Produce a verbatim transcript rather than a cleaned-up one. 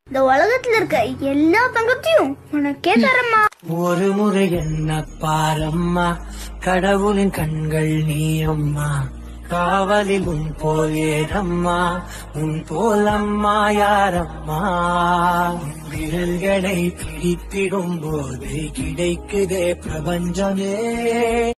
இந்த உலகத்துல இருக்க எல்லா தங்கத்தையும் உனக்கே தரமா. ஒரு முறை என்ன பாரம்மா, கடவுளின் கண்கள் நீ அம்மா, காவலில் உன் போல் ஏதம்மா, உன் போல் அம்மா யாரம்மா. விரல்களை பிடித்திடும் போது கிடைக்குதே பிரபஞ்சமே.